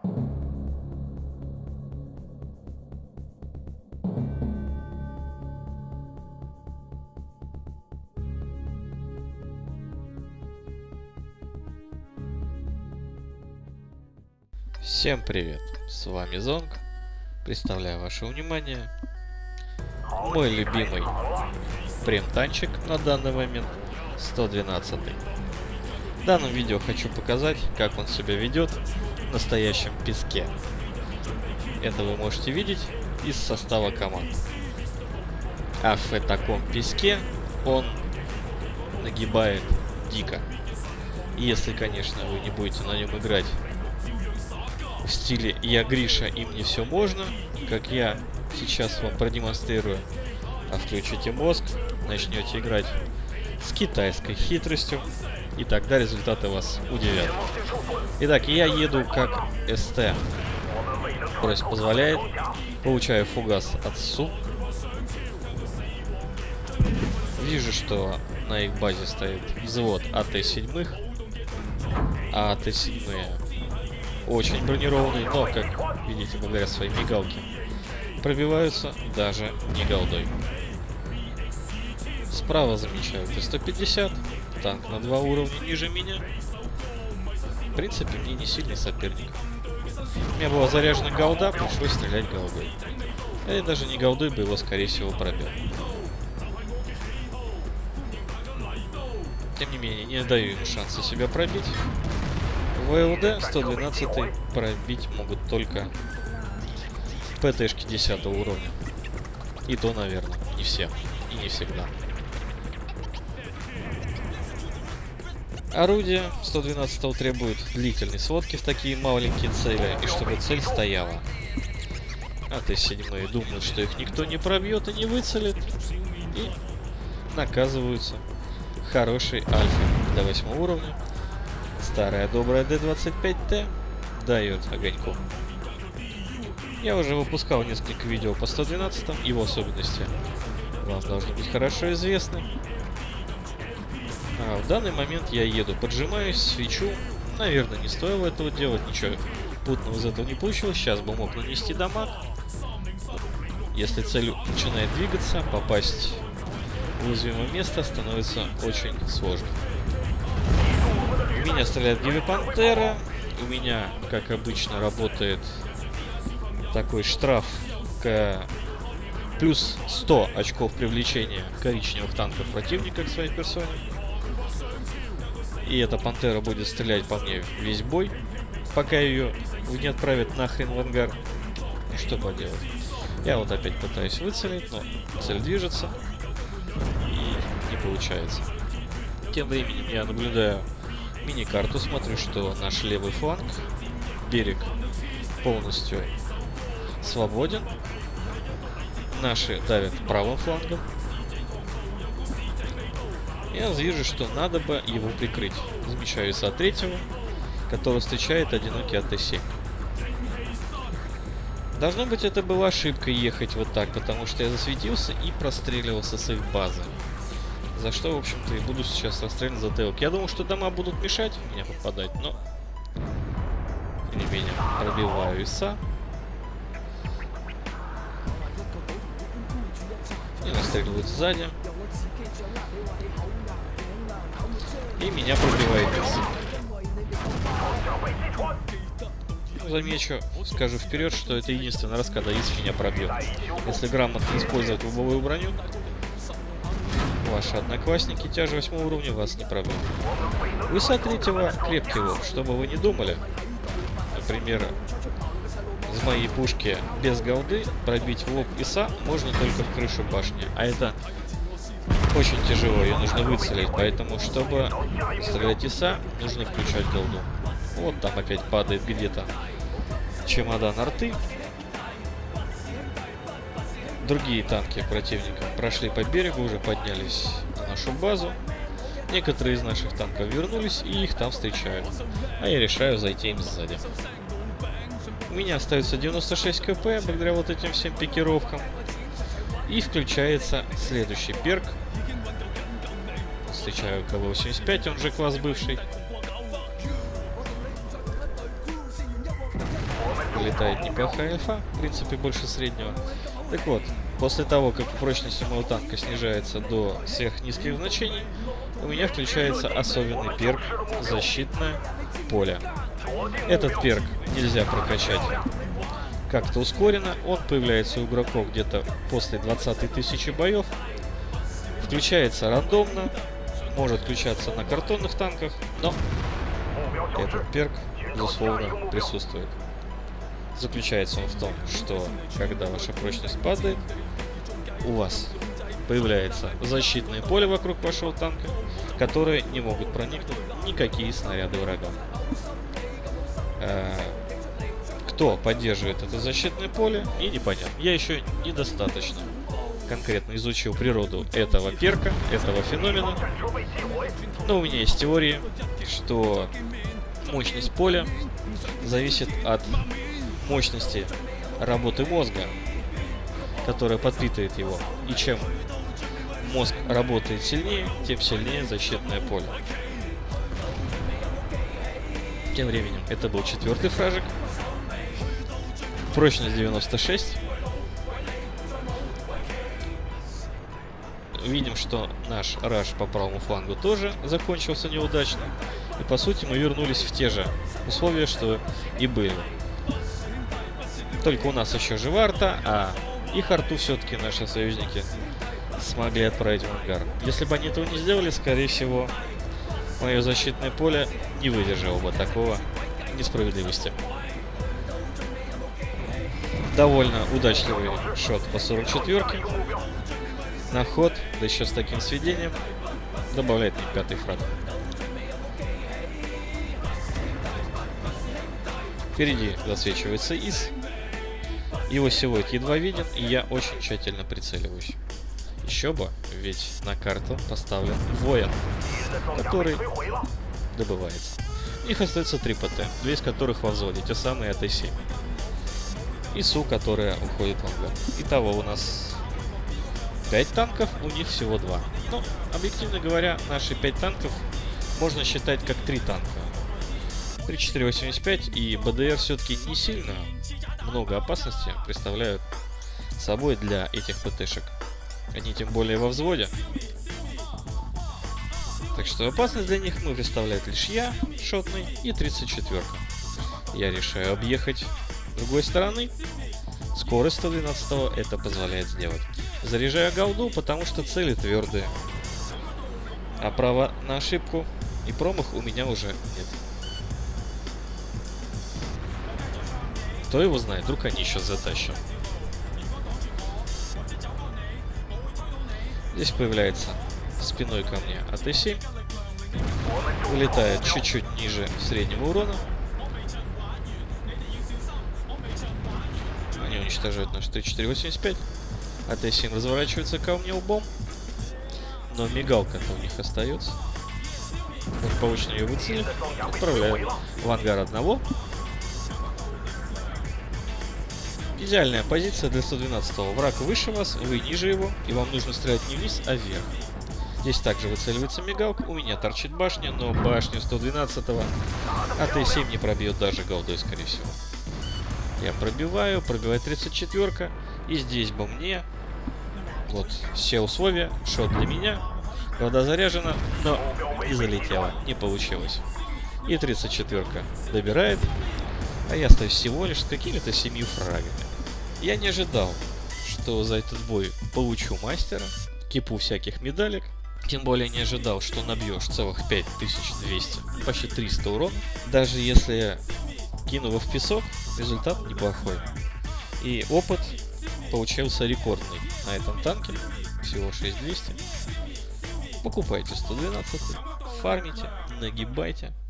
Всем привет, с вами Зонг. Представляю ваше внимание мой любимый прем-танчик на данный момент 112. В данном видео хочу показать, как он себя ведет в настоящем песке. Это вы можете видеть из состава команд. А в таком песке он нагибает дико. Если, конечно, вы не будете на нем играть в стиле «Я Гриша, и мне все можно», как я сейчас вам продемонстрирую, а включите мозг, начнете играть с китайской хитростью, и тогда результаты вас удивят. Итак, я еду как СТ. Скорость позволяет, получаю фугас от СУ. Вижу, что на их базе стоит взвод АТ-7, а АТ-7 очень бронированный, но, как видите, благодаря своей мигалке, пробиваются даже не голдой. Справа замечаю Т-150, танк на 2 уровня ниже меня. В принципе, мне не сильный соперник. У меня была заряжена голда, пришлось стрелять голдой. И даже не голдой бы его, скорее всего, пробил. Тем не менее, не даю ему шанса себя пробить. ВЛД 112 пробить могут только ПТшки 10 уровня. И то, наверное, не все. И не всегда. Орудие 112 требует длительной сводки в такие маленькие цели, и чтобы цель стояла. АТ-7 думают, что их никто не пробьет и не выцелит, и наказываются хорошей альфой до 8 уровня. Старая добрая Д-25Т дает огоньку. Я уже выпускал несколько видео по 112, его особенности вам должны быть хорошо известны. А в данный момент я еду, поджимаюсь, свечу. Наверное, не стоило этого делать, ничего путного из этого не получилось. Сейчас бы мог нанести дамаг. Если цель начинает двигаться, попасть в уязвимое место становится очень сложно. У меня стреляет Гиви Пантера. У меня, как обычно, работает такой штраф к плюс 100 очков привлечения коричневых танков противника к своей персоне. И эта Пантера будет стрелять по мне весь бой, пока ее не отправят нахрен в ангар. Что поделать? Я вот опять пытаюсь выцелить, но цель движется и не получается. Тем временем я наблюдаю мини-карту, смотрю, что наш левый фланг, берег, полностью свободен. Наши давят правым флангом. Я вижу, что надо бы его прикрыть. Замечаю ИСа-3, который встречает одинокий АТ-7. Должно быть, это была ошибка ехать вот так, потому что я засветился и простреливался с их базы. За что, в общем-то, и буду сейчас расстрелять затылок. Я думал, что дома будут мешать меня попадать, но тем не менее пробиваю ИСа. И настреливают сзади. И меня пробивает ИСа. Замечу, скажу вперед, что это единственный раз, когда ИС меня пробьет. Если грамотно использовать лобовую броню, ваши одноклассники тяжи 8 уровня вас не пробьют. У ИСа-3 крепкий лоб, что бы вы не думали. Например, из моей пушки без голды пробить в лоб ИСа можно только в крышу башни. А это очень тяжело, ее нужно выцелить. Поэтому, чтобы стрелять ИСа, нужно включать голду. Вот там опять падает где-то чемодан арты. Другие танки противника прошли по берегу, уже поднялись на нашу базу. Некоторые из наших танков вернулись и их там встречают. А я решаю зайти им сзади. У меня остается 96 КП благодаря вот этим всем пикировкам. И включается следующий перк. Встречаю КВ-85, он же класс бывший. вылетает неплохая альфа, в принципе больше среднего. Так вот, после того, как прочность моего танка снижается до сверхнизких значений, у меня включается особенный перк «Защитное поле». Этот перк нельзя прокачать как-то ускоренно, он появляется у игроков где-то после 20 тысячи боев, включается рандомно, может включаться на картонных танках, но этот перк, безусловно, присутствует. Заключается он в том, что когда ваша прочность падает, у вас появляется защитное поле вокруг вашего танка, которые не могут проникнуть никакие снаряды врага. Кто поддерживает это защитное поле, и непонятно. Я еще недостаточно конкретно изучил природу этого перка, этого феномена. Но у меня есть теория, что мощность поля зависит от мощности работы мозга, которая подпитывает его. И чем мозг работает сильнее, тем сильнее защитное поле. Тем временем это был 4-й фражик. Прочность 96. Видим, что наш раш по правому флангу тоже закончился неудачно. И по сути мы вернулись в те же условия, что и были. Только у нас еще жива арта, а их арту все-таки наши союзники смогли отправить в ангар. Если бы они этого не сделали, скорее всего, мое защитное поле не выдержало бы такого несправедливости. Довольно удачливый шот по 44-ке. На ход, да еще с таким сведением, добавляет мне 5-й фраг. Впереди засвечивается ИС. Его силуэт едва виден, и я очень тщательно прицеливаюсь. Еще бы, ведь на карту поставлен воин, который добывается. Их остается 3 ПТ, 2 из которых во взводе, те самые АТ-7. И СУ, которая уходит в ангар. Итого у нас 5 танков, у них всего 2. Но, объективно говоря, наши 5 танков можно считать как 3 танка. 3-4-85 и БДР все-таки не сильно много опасности представляют собой для этих ПТшек. Они тем более во взводе. Так что опасность для них мы представляет лишь я, шотный, и 34-ка. Я решаю объехать с другой стороны. Скорость 112-го это позволяет сделать. Заряжаю голду, потому что цели твердые. А права на ошибку и промах у меня уже нет. Кто его знает, вдруг они еще затащат. Здесь появляется спиной ко мне АТ-7. Вылетает чуть-чуть ниже среднего урона. Они уничтожают наш Т-485. АТ-7 разворачивается ко мне лбом. Но мигалка-то у них остается. Благополучно ее выцелили. Отправляю в ангар одного. Идеальная позиция для 112-го. Враг выше вас, вы ниже его, и вам нужно стрелять не вниз, а вверх. Здесь также выцеливается мигалка, у меня торчит башня, но башню 112-го АТ-7 не пробьет даже голдой, скорее всего. Я пробивает 34-ка, и здесь бы мне, вот, все условия, шот для меня, вода заряжена, но не залетела, не получилось. И 34-ка добирает, а я остаюсь всего лишь с какими-то 7 фрагами. Я не ожидал, что за этот бой получу мастера, кипу всяких медалек. Тем более не ожидал, что набьешь целых 5200, почти 300 урона. Даже если кину его в песок, результат неплохой. И опыт получился рекордный на этом танке, всего 6200. Покупайте 112, фармите, нагибайте.